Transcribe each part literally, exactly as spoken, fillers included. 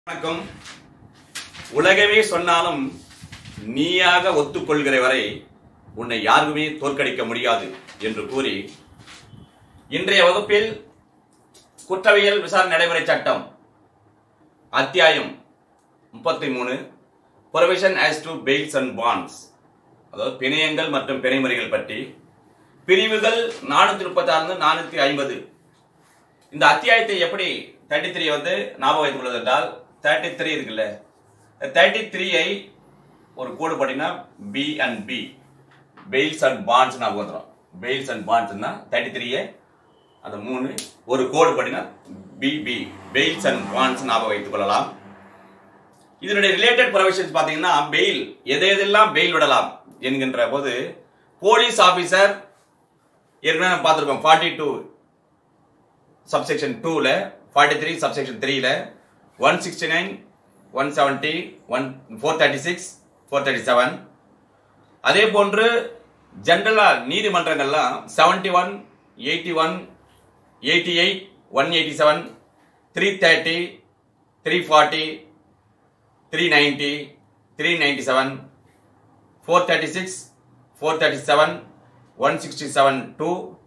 வணக்கம். உலகமே சொன்னாலும் நீயாக ஒத்துக்கொள்கிற வரை உன்னை யாருமே தோற்கடிக்க முடியாது என்று கூறி இன்றைய வகுப்பில் குற்றவியல் விசாரணை நடைமுறை சட்டம் அத்தியாயம் முப்பத்தி மூணு provision as to bails and bonds, அதாவது பிணையங்கள் மற்றும் பிணைமுறைகள் பற்றி பிரிவுகள் நானூத்தி முப்பத்தி ஆறு நானூத்தி ஐம்பது. இந்த அத்தியாயத்தை எப்படி தேர்ட்டி த்ரீ வந்து ஞாபகம் வைத்துக் கொள்வது என்றால், தேர்ட்டி த்ரீ இருக்குல்ல, தேர்ட்டி த்ரீயை ஒரு கோடு போட்டீங்கன்னா B and B bails and bonds ஞாபகம் வந்துடும். பெயில்ஸ் அண்ட் பாண்ட்ஸ்னா தேர்ட்டி த்ரீயை அந்த மூணு ஒரு கோடு போட்டீங்கன்னா B B bails and bonds ஞாபகம் வைத்துக் கொள்ளலாம். இதனுடைய ரிலேட்டட் ப்ரொவிஷன்ஸ் பார்த்தீங்கன்னா, பெயில் எதை எதெல்லாம் பெயில் விடலாம் என்கின்ற போது, போலீஸ் ஆபீசர் ஏற்கனவே பார்த்துருக்கோம் ஃபார்ட்டி டூ சப்செக்ஷன் டூல, ஃபார்ட்டி த்ரீ சப்செக்ஷன் த்ரீல, one sixty nine one seventy one four thirty six four thirty seven. அதே போன்று ஜெனரலா நீதிமன்றங்கள்லாம் seventy one eighty one eighty eight one eighty seven three thirty three forty three ninety three ninety seven four thirty six four thirty seven one sixty seven two.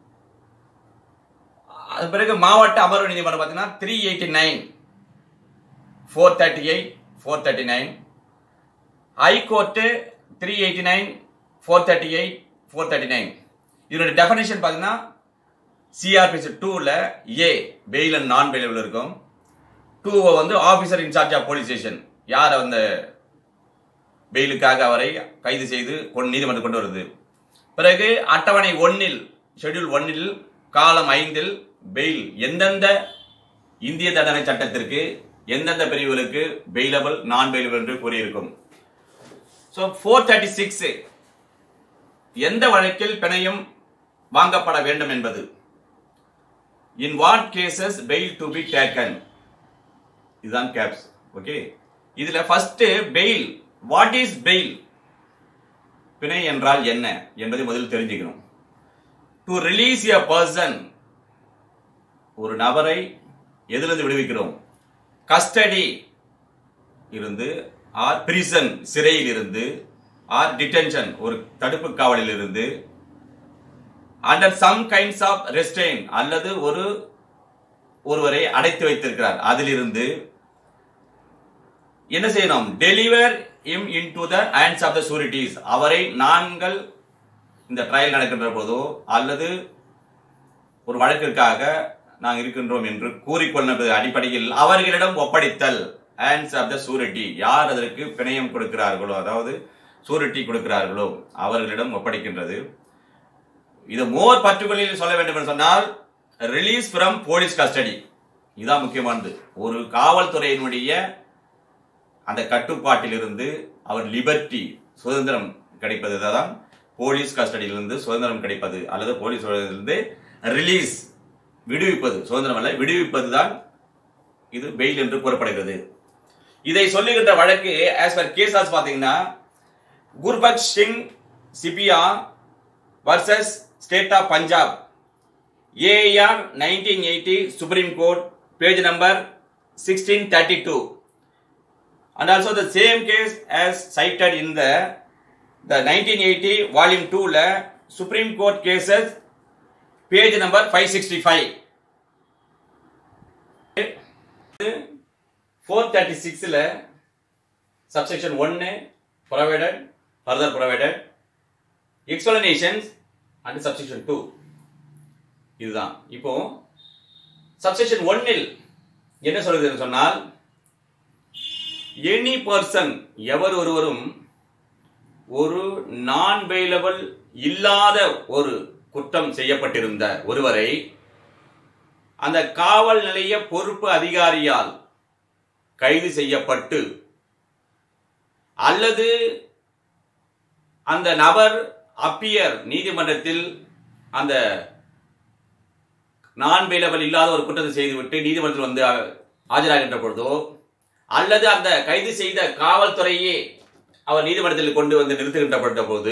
அது பிறகு மாவட்ட அமர்வு நீதிமன்றம் பார்த்தீங்கன்னா three eighty nine four thirty eight four thirty nine. High court three eighty nine four thirty eight four thirty nine. இதனுடைய definition பார்த்தீங்கன்னா, C R P C டூவில் a bail and non bailable இருக்கும். டூவை வந்து officer in charge of police station, யார் அந்த பெயிலுக்காக அவரை கைது செய்து கொண்டு நீதிமன்றம் கொண்டு வருது. பிறகு அட்டவணை ஒன்னில் ஷெட்யூல் ஒன்னில் காலம் ஐந்தில் பெயில் எந்தெந்த இந்திய தண்டனை சட்டத்திற்கு எந்தெந்த பிரிவுகளுக்கு பெயிலபிள் நான் பெயிலபிள் என்று கூறியிருக்கும். ஸோ ஃபோர் தேர்ட்டி சிக்ஸ் எந்த வழக்கில் பிணையம் வாங்கப்பட வேண்டும் என்பது, in what cases bail to be taken, இதுதான் கேப்ஸ். ஓகே, இதுல first bail, what is bail, பிணை என்றால் என்ன என்பதை முதலில் தெரிஞ்சுக்கணும். டு ரிலீஸ் எ பர்சன், ஒரு நபரை எதிலிருந்து விடுவிக்கிறோம், கஸ்டடி இருந்து, ஆர் பிரிசன் சிறையில் இருந்து, ஆர் டிடென்ஷன் ஒரு தடுப்பு காவலில் இருந்து, under some kinds of restrain அல்லது ஒரு ஒருவரை அடைத்து வைத்திருக்கிறார் அதிலிருந்து என்ன செய்யணும், deliver him into the hands of the sureties, அவரை நாங்கள் இந்த ட்ரையல் நடக்கின்ற போதோ அல்லது ஒரு வழக்கிற்காக நாங்கள் இருக்கின்றோம் என்று கூறிக்கொள்ள அடிப்படையில் அவர்களிடம் ஒப்படைத்தல், hands of the surety, யார் அதற்கு பிணையம் கொடுக்கிறார்களோ அதாவது சூரிட்டி கொடுக்கிறார்களோ அவர்களிடம் ஒப்படைக்கின்றது. இது மோர் பர்டிகுலரில் சொல்ல வேண்டும் என்று சொன்னால், ரிலீஸ் ஃப்ரம் போலீஸ் கஸ்டடி, இதுதான் முக்கியமானது. ஒரு காவல்துறையினுடைய அந்த கட்டுப்பாட்டில் இருந்து அவர் லிபர்ட்டி சுதந்திரம் கிடைப்பது தான் போலீஸ் கஸ்டடியிலிருந்து சுதந்திரம் கிடைப்பது, அல்லது போலீஸ் இருந்து ரிலீஸ் விடுவிப்பது, சுதந்திரம் அல்ல விடுவிப்பது தான் இது பெயில் என்று கூறப்படுகிறது. இதை சொல்லுகின்ற வழக்கு ஆஸ் பர் கேசஸ் பாத்தீங்கன்னா, Gurbaksh Singh Sibbia versus state of Punjab, AR nineteen eighty supreme court, page number sixteen thirty two. And also the same case as cited in the the nineteen eighty volume two la Supreme Court cases, page number five sixty-five. four thirty-six la subsection one provided, further provided explanations and subsection two. இதுதான். இப்போ subsection one இல் என்ன சொல்லுதுன்னு சொன்னால், any person எவர் ஒருவரும் ஒரு நான் bailable இல்லாத ஒரு குற்றம் செய்யப்பட்டிருந்த ஒருவரை அந்த காவல் நிலைய பொறுப்பு அதிகாரியால் கைது செய்யப்பட்டு அல்லது அந்த நபர் அப்பியர் நீதிமன்றத்தில் அந்த நான் பெயிலபிள் இல்லாத ஒரு குற்றத்தை செய்துவிட்டு நீதிமன்றத்தில் வந்து ஆஜராகின்ற பொழுதோ, அல்லது அந்த கைது செய்த காவல்துறையே அவர் நீதிமன்றத்தில் கொண்டு வந்து நிறுத்துகின்ற போது,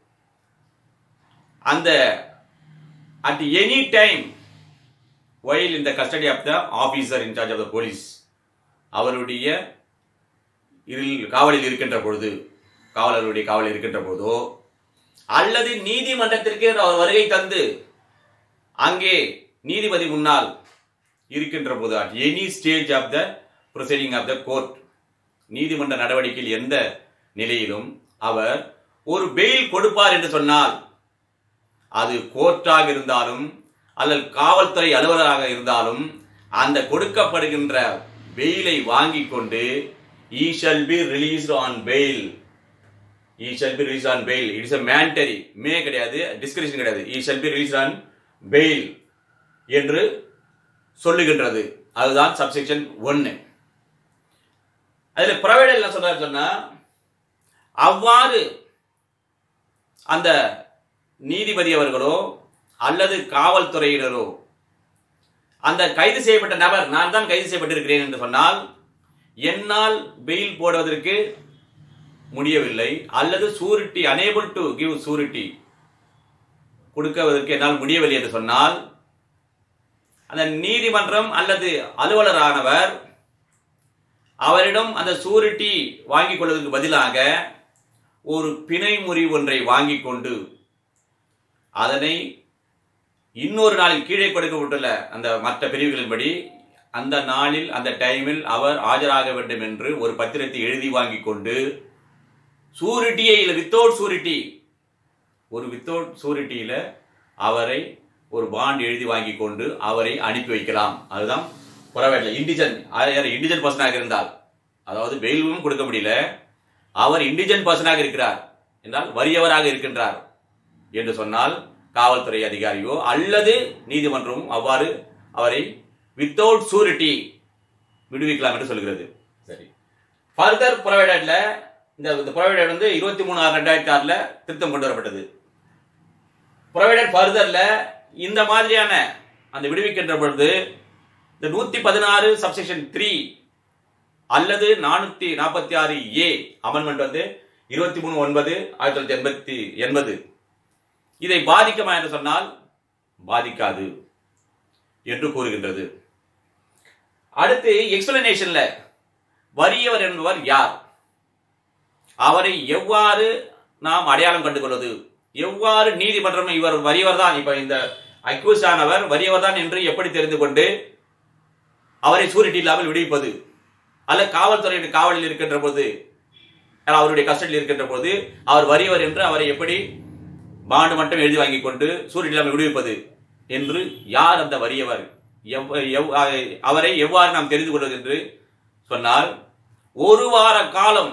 அந்த at any time while in the custody of the officer in charge of the police, அவருடைய காவலில் இருக்கின்ற பொழுது, காவலருடைய காவலில் இருக்கின்ற போதோ, அல்லது நீதிமன்றத்திற்கு அவர் வருகை தந்து அங்கே நீதிபதி முன்னால் இருக்கின்ற போது, at any stage of the proceeding of the court, நீதிமன்ற நடவடிக்கையில் எந்த நிலையிலும் அவர் ஒரு பெயில் கொடுப்பார் என்று சொன்னால், அது கோர்ட்டாக இருந்தாலும் அல்லது காவல்துறை அலுவலராக இருந்தாலும், அந்த கொடுக்கப்படுகின்ற பெயிலை வாங்கி கொண்டு he shall be released on bail. he shall be released on bail. it is a mandatory. மே கிடையாது, டிஸ்கிரிப்ஷன் கிடையாது. he shall be released on bail என்று சொல்லுகின்றது. அதுதான் சப்செக்ஷன் ஒன்னு. அதுல ப்ரொவைடர் என்ன சொல்றாரு சொன்னா, அவ்வாறு அந்த நீதிபதி அவர்களோ அல்லது காவல்துறையினரோ அந்த கைது செய்யப்பட்ட நபர், நான் தான் கைது செய்யப்பட்டிருக்கிறேன் என்று சொன்னால், என்னால் பெயில் போடுவதற்கு முடியவில்லை, அல்லது surety unable to give surety கொடுக்குவதற்கு என்னால் முடியவில்லை என்று சொன்னால், அந்த நீதிமன்றம் அல்லது அலுவலரானவர் அவரிடம் அந்த சூரிட்டி வாங்கிக் கொள்வதற்கு பதிலாக ஒரு பிணை முறிவு ஒன்றை வாங்கிக் கொண்டு அதனை இன்னொரு நாளில் கீழே கொடுக்கப்பட்டுள்ள அந்த மற்ற பிரிவுகளின்படி அந்த நாளில் அந்த டைமில் அவர் ஆஜராக வேண்டும் என்று ஒரு பத்திரத்தை எழுதி வாங்கிக் கொண்டு சூரிட்டியை வித்தவுட் சூரிட்டி ஒரு வித்தவுட் சூரிட்டியில அவரை ஒரு பாண்ட் எழுதி வாங்கி கொண்டு அவரை அனுப்பி வைக்கலாம். அதுதான் புறவேட்டல. இண்டிஜன் இண்டிஜன் பர்சனாக இருந்தால், அதாவது பெயிலும் கொடுக்க முடியல, அவர் இண்டிஜன் பர்சனாக இருக்கிறார் என்றால் வறியவராக இருக்கின்றார் என்று சொன்னால், காவல்துறை அதிகாரியோ அல்லது நீதிமன்றமும் அவ்வாறு அவரை வித்தவுட் சூரிட்டி விடுவிக்கலாம் என்று சொல்கிறது. சரி, ஃபர்தர் ப்ரொவைடட்ல இந்த ப்ரொவைடட் வந்து இருபத்தி மூணு ஆறு ரெண்டாயிரத்தி ஆறுல திருத்தம் கொண்டு வரப்பட்டது. ப்ரொவைடட் ஃபர்தர்ல இந்த மாதிரியான அந்த விடுவிக்கின்ற பொழுது இந்த நூத்தி பதினாறு சப்செக்ஷன் த்ரீ அல்லது நானூத்தி நாற்பத்தி ஆறு ஏ அமெண்ட்மெண்ட் வந்து இருபத்தி மூணு ஒன்பது ஆயிரத்தி தொள்ளாயிரத்தி எண்பத்தி எண்பது இதை பாதிக்குமா என்று சொன்னால் பாதிக்காது என்று கூறுகின்றது. அடுத்து எக்ஸ்பிளனேஷன்ல வறியவர் என்பவர் யார், அவரை எவ்வாறு நாம் அடையாளம் கண்டுகொள்வது, எவ்வாறு நீதிமன்றம் இவர் வறியவர் தான், இப்ப இந்த அக்யூஸ் ஆனவர் வறியவர் தான் என்று எப்படி தெரிந்து கொண்டு அவரை சூரிட்டி இல்லாமல் விடுவிப்பது, அல்ல காவல்துறையின் காவலில் இருக்கின்ற போது அவருடைய கஸ்டடியில் இருக்கின்ற போது அவர் வறியவர் என்று அவரை எப்படி பாண்டு மட்டும் எழுதி வாங்கி கொண்டு சூரிட்டி இல்லாமல் விடுவிப்பது என்று, யார் அந்த வறியவர், அவரை எவ்வாறு நாம் தெரிந்து கொள்வது என்று சொன்னால், ஒரு வார காலம்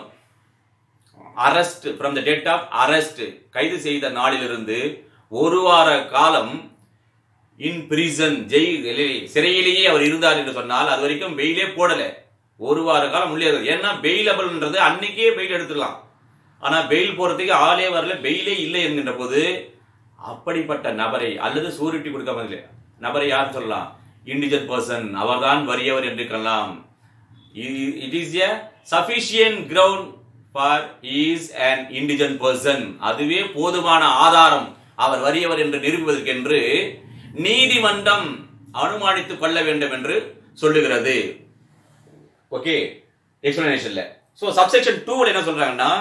arrest from the date of arrest, கைது செய்த நாளிலிருந்து ஒரு வார காலம் இன் பிரிசன், ஜெயில் சிறையிலேயே அவர் இருந்தார் என்று சொன்னால், அது வரைக்கும் பெயிலே போடல, ஒரு வார காலம் உள்ளே. ஏன்னா பெயிலபிள்ன்றது அன்னைக்கே பெயில் எடுத்துக்கலாம், ஆனா பெயில் போறதுக்கு ஆளே வரல, பெயிலே இல்லை என்கின்ற போது அப்படிப்பட்ட நபரை அல்லது சூரிட்டி கொடுக்காம நபரை யார் சொல்லலாம், இண்டிஜன் பர்சன், அவர்தான் வறியவர் என்று சொல்லலாம். It is a sufficient ground for is an indigent person, அதுவே போதுமான ஆதாரம் அவர் வறியவர் என்று நிரூபிப்பதற்கென்று நீதிமன்றம் அனுமானித்துக் கொள்ள வேண்டும் என்று சொல்லுகிறது. ஓகே, எக்ஸ்பிளனேஷன்ல. சோ சப்செக்ஷன் டூ என்ன சொல்றாங்கன்னா,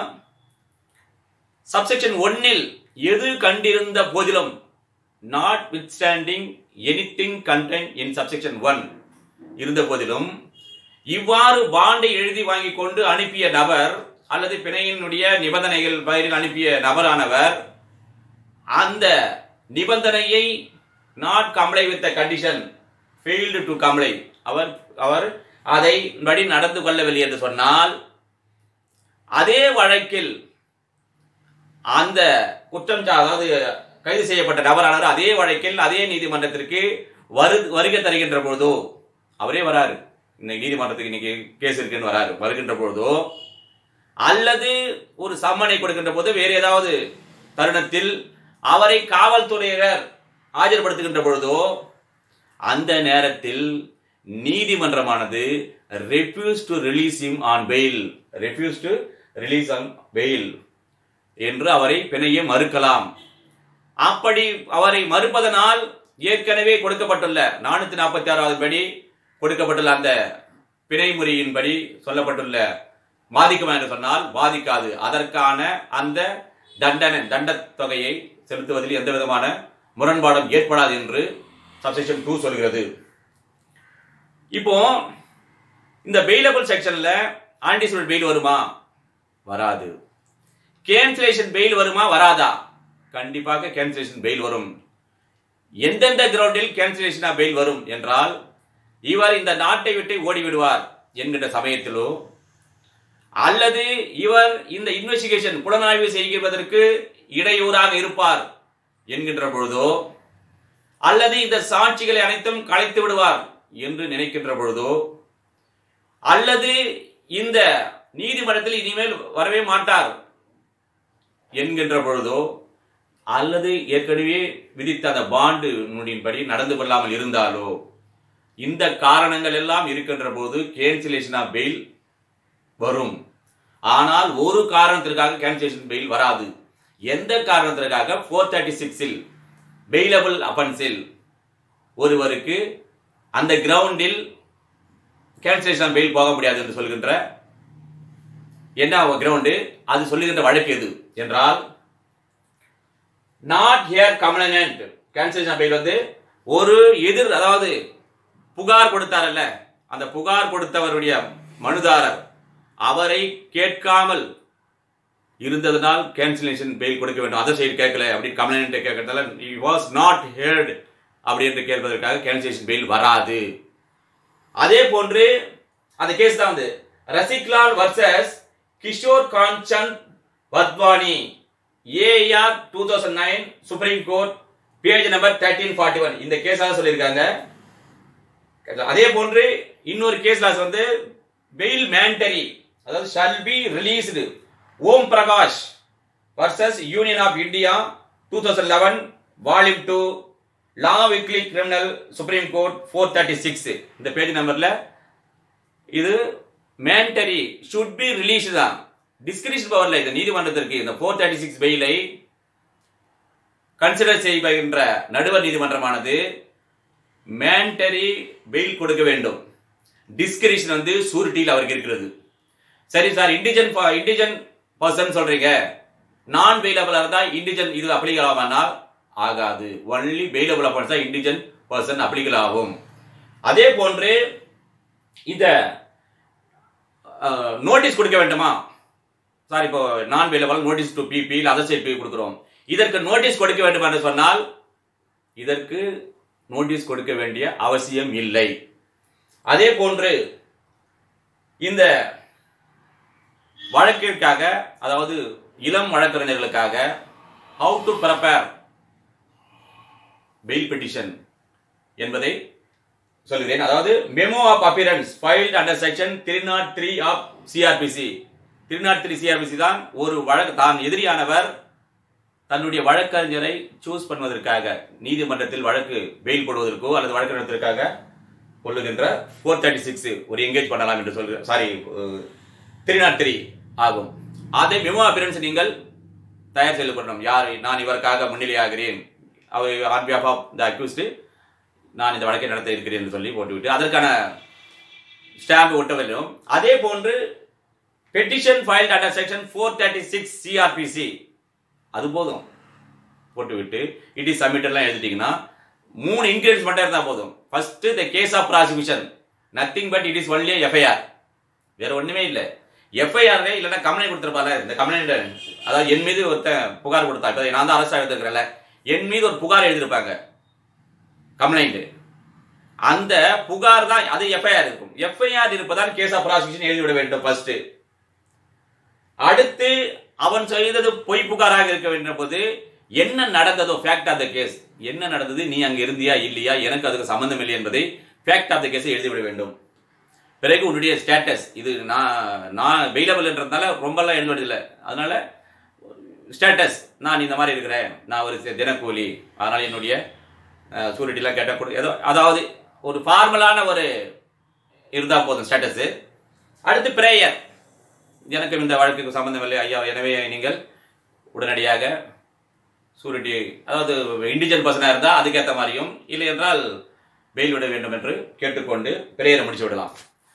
சப்செக்ஷன் ஒன்னில் எது கண்டிருந்த போதிலும், notwithstanding anything content in subsection one இருந்த போதிலும், இவ்வாறு பாண்டை எழுதி வாங்கி கொண்டு அனுப்பிய நபர் அல்லது பிணையினுடைய நிபந்தனைகள் பெயரில் அனுப்பிய நபரானவர் அந்த நிபந்தனையை not comply with the condition, failed to comply, அவர் அவர் அதை படி நடந்து கொள்ளவில்லை என்று சொன்னால், அதே வழக்கில் அந்த குற்றம் அதாவது கைது செய்யப்பட்ட நபரானவர் அதே வழக்கில் அதே நீதிமன்றத்திற்கு வருகை தருகின்ற பொழுதோ, அவரே வராரு, இன்னைக்கு நீதிமன்றத்துக்கு இன்னைக்கு கேஸ் இருக்குன்னு வராரு, வருகின்ற பொழுதோ அல்லது ஒரு சம்மனை கொடுக்கின்ற போது வேறு ஏதாவது தருணத்தில் அவரை காவல்துறையினர் ஆஜர்படுத்துகின்ற பொழுதோ, அந்த நேரத்தில் நீதிமன்றமானது refuse to release him on bail, refuse to release on bail என்று அவரை பிணைய மறுக்கலாம். அப்படி அவரை மறுப்பதனால் ஏற்கனவே கொடுக்கப்பட்டுள்ள நானூத்தி நாற்பத்தி ஆறாவது படி கொடுக்கப்பட்டுள்ள அந்த பிணைமுறையின்படி சொல்லப்பட்டுள்ள பாதிக்குமா என்று சொன்னால் பாதிக்காது. அதற்கான அந்த தண்டனை தண்ட தொகையை செலுத்துவதில் எந்த விதமான முரண்பாடும் ஏற்படாது என்று சப்செக்ஷன் டூ சொல்கிறது. இப்போ இந்த பெயிலபிள் செக்ஷன்ல ஆன்டிசிபேட் பெயில் வருமா? வராது. கேன்சலேஷன் பெயில் வருமா? வராதா? கண்டிப்பாக கேன்சலேஷன் பெயில் வரும். எந்தெந்த கிரவுண்டில் கேன்சலேஷன் பெயில் வரும் என்றால், இவர் இந்த நாட்டை விட்டு ஓடிவிடுவார் என்கின்ற சமயத்திலோ, அல்லது இவர் இந்த இன்வெஸ்டிகேஷன் புலனாய்வு செய்வதற்கு இடையூறாக இருப்பார் என்கின்ற பொழுதோ, அல்லது இந்த சாட்சிகளை அனைத்தும் கலைத்து விடுவார் என்று நினைக்கின்ற பொழுதோ, அல்லது இந்த நீதிமன்றத்தில் இனிமேல் வரவே மாட்டார் என்கின்ற பொழுதோ, அல்லது ஏற்கனவே விதித்த அந்த பாண்டு நூலின்படி நடந்து கொள்ளாமல் இருந்தாலோ, இந்த காரணங்கள் எல்லாம் இருக்கின்ற போது கேன்சலேஷன் ஆஃப் பெயில் வரும். ஆனால் ஒரு காரணத்திற்காக கேன்சலேஷன் பெயில் வராது. எந்த காரணத்திற்காக? நானூற்று முப்பத்தி ஆறில் பெயிலபிள் அஃபென்ஸில் ஒருவருக்கு அந்த கிரவுண்டில் கேன்சலேஷன் பெயில் போக முடியாது என்று சொல்கின்ற என்ன கிரவுண்டு அது சொல்லுகின்ற வழக்கு எது என்றால், not hear complainant. Cancellation bail வந்து ஒரு எதிர், அதாவது புகார் கொடுத்தாரல்ல, அந்த புகார் கொடுத்தவருடைய மனுதாரர் அவரை கேட்காமல் இருந்ததனால் கேன்சலேஷன் பெயில் கொடுக்க வேண்டும். அதர் சைடு கேட்கல அப்படி கம்ப்ளைனன்ட் கேட்கறதால he was not heard அப்படி என்று கேட்பதற்காக கேன்சலேஷன் பெயில் வராது. அதே போன்று அந்த கேஸ் தான் வந்து Rasiklal versus Kishore Kanchand Wadhwani AIR two thousand nine supreme court page number thirteen forty one இந்த கேஸாக சொல்லியிருக்காங்க. அதே போன்று இன்னொரு கேஸ் லாஸ் வந்து பெயில் மேண்டரி, அதாவது shall be released Om Prakash versus union of India two thousand eleven volume two law weekly criminal supreme court four thirty six இந்த page நம்பர்ல இது மேண்டரி ஷுட் பி ரிலீஸ் தான். டிஸ்கிரிஷன் பவர்ல இந்த நீதிமன்றத்திற்கு இந்த ஃபோர் தேர்ட்டி சிக்ஸ் பெயிலை கன்சிடர் செய்கின்ற நடுவர் நீதிமன்றமானது மேண்டரி பெயில் கொடுக்க வேண்டும். டிஸ்கிரிஷன் வந்து சூரிட்டியில் அவருக்கு இருக்கிறது. சரி சார், இண்டிஜன் இண்டிஜன் பர்சன் சொல்றீங்க, நான் பெயிலபிள் இருந்தா இண்டிஜன் இது அப்ளிகல் ஆகும்னா ஆகாது. ஒன்லி பெயிலபிள் அஃபென்ஸ் தான் இண்டிஜன் பர்சன் அப்ளிகல் ஆகும். அதே போன்று இந்த நோட்டீஸ் கொடுக்க வேண்டுமா சார்? இப்போ நான் bailable notice to PP other side be கொடுக்கிறோம். இதற்கு நோட்டீஸ் கொடுக்க வேண்டும் என்று சொன்னால் இதற்கு நோட்டீஸ் கொடுக்க வேண்டிய அவசியம் இல்லை. அதே போன்று இந்த வழக்கிற்காக, அதாவது இளம் வழக்கறிஞர்களுக்காக how to prepare bail petition என்பதை சொல்கிறேன். அதாவது memo of appearance filed under section three nought three of CrPC. Three nought three CrPC தான் ஒரு வழக்கு, தான் எதிரியானவர் தன்னுடைய வழக்கறிஞரை சூஸ் பண்ணுவதற்காக நீதிமன்றத்தில் வழக்கு பெயில் போடுவதற்கோ அல்லது வழக்கு நடத்துவதற்காக கொள்ளுகின்ற ஃபோர் தேர்ட்டி சிக்ஸ் ஒரு எங்கேஜ் பண்ணலாம் என்று சொல்கிற, சாரி த்ரீ நாட் த்ரீ ஆகும். அதை மெமோ அப்பியரன்ஸ் நீங்கள் தயார் செய்து கொள்ளணும். யார், நான் இவருக்காக முன்னிலையாகிறேன், அவர் on behalf of the accused நான் இந்த வழக்கை நடத்த இருக்கிறேன் என்று சொல்லி போட்டுவிட்டு அதற்கான ஸ்டாம்ப் ஒட்ட வேண்டும். அதே போன்று petition filed under section four thirty six CrPC அது போதும் போட்டுவிட்டு இட் இஸ் சப்மிட்டட்லாம் எழுதிட்டீங்கன்னா மூணு இன்கிரீடியன்ஸ் மட்டும் இருந்தால் போதும். First the case of prosecution, nothing but it is only FIR, வேற ஒண்ணுமே இல்லை. எஃப்ஐஆர் இல்லைன்னா கம்ப்ளைண்ட் கொடுத்துருப்பால, இந்த கம்ப்ளைண்ட் அதாவது என் மீது ஒருத்த புகார் கொடுத்தா, இப்போ நான் தான் அரசு எடுத்துக்கிறேன்ல, என் மீது ஒரு புகார் எழுதியிருப்பாங்க கம்ப்ளைண்ட், அந்த புகார் தான் அது எஃப்ஐஆர் இருக்கும். எஃப்ஐஆர் இருப்பதால் கேஸ் ஆஃப் ப்ராசிக்யூஷன் எழுதிவிட வேண்டும் ஃபர்ஸ்ட். அடுத்து அவன் செய்தது பொய் புகாராக இருக்க வேண்டிய போது என்ன நடந்ததோ ஃபேக்ட் ஆஃப் த கேஸ், என்ன நடந்தது, நீ அங்க இருந்தியா இல்லையா, எனக்கு அதுக்கு சம்பந்தம் இல்லை என்பதை ஃபேக்ட் ஆஃப் த கேஸை எழுதிவிட வேண்டும். பிறகு உன்னுடைய ஸ்டேட்டஸ், இது நான் நான் பெயிலபிள் என்றதுனால ரொம்பலாம் எழுதுவதில்லை, அதனால ஸ்டேட்டஸ் நான் இந்த மாதிரி இருக்கிறேன், நான் ஒரு தினக்கூலி, அதனால என்னுடைய சூரிட்டிலாம் கேட்ட ஏதோ அதாவது ஒரு ஃபார்மலான ஒரு இருந்தால் போதும் ஸ்டேட்டஸ். அடுத்து பிரேயர், எனக்கு இந்த வழக்குக்கு சம்பந்தம் இல்லை ஐயா, எனவே நீங்கள் உடனடியாக சூரிட்டி, அதாவது இண்டிஜுவல் பர்சனாக இருந்தால் அதுக்கேற்ற மாதிரியும், இல்லை என்றால் பெயில் விட வேண்டும் என்று கேட்டுக்கொண்டு பிரேயரை முடிச்சு விடலாம்.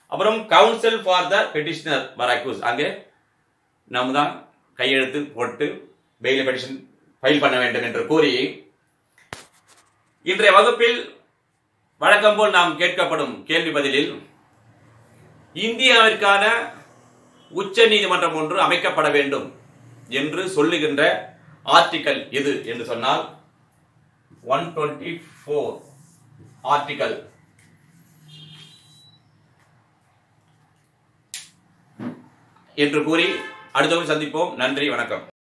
அப்புறம் counsel for the petitioner or accused, அங்கே நாம் தான் கையெழுத்து போட்டு பெயில் பெட்டிஷன் ஃபைல் பண்ண வேண்டும் என்று கூறி இன்றைய வகுப்பில் வழக்கம் போல் நாம் கேட்கப்படும் கேள்வி பதிலில் இந்தியாவிற்கான உச்ச நீதிமன்றம் ஒன்று அமைக்கப்பட வேண்டும் என்று சொல்லுகின்ற ஆர்டிகல் எது என்று சொன்னால் ஒன் டுவெண்ட்டி ஃபோர் ஆர்டிகல். என்று கூறி அடுத்த சந்திப்போம். நன்றி, வணக்கம்.